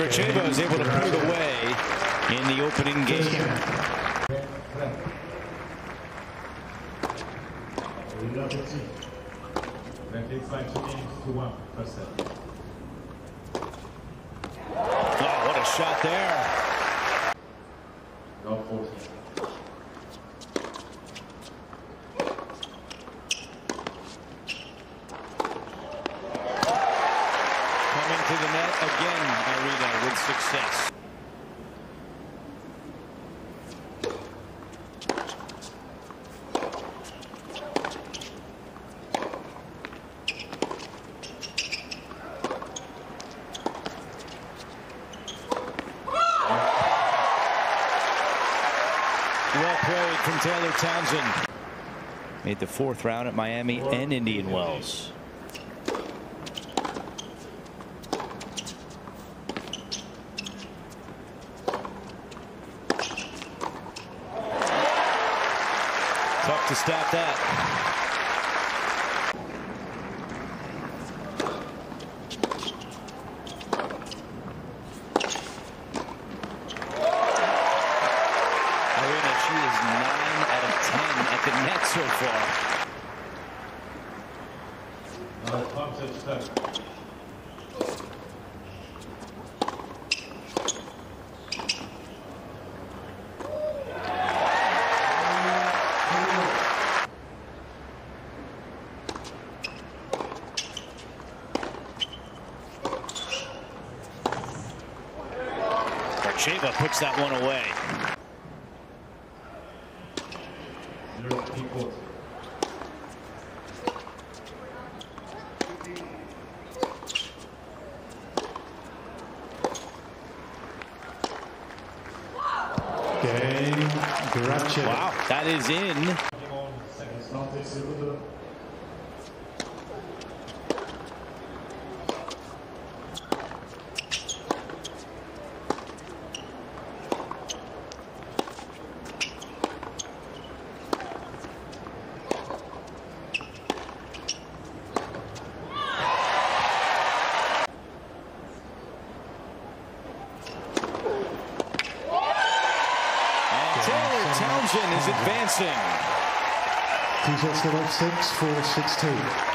Gracheva is able to put it away in the opening game. Oh, what a shot there. Coming to the net again, Irina, with success. Well played from Taylor Townsend. Made the 4th round at Miami and Indian Wells. Tough to stop that. She is 9 out of 10 at the net so far. Gracheva puts that one away. Gracheva. Wow, that is in. Townsend is advancing. T-shirt still 6-4-6-2.